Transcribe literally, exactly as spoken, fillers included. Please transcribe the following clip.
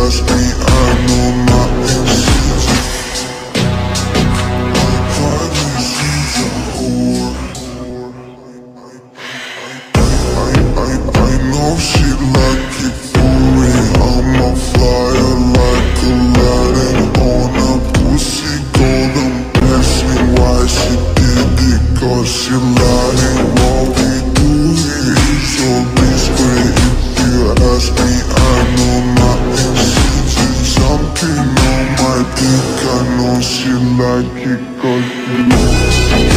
ask me, I know not. Finally she's a whore. I, I, I know she like it for me. I'm a flyer like Aladdin on a pussy golden blessing. Why she did it? Cause she lying. What we do here is so discreet. If you ask me, I know not. She's jumping on my dick. I know she like it cause she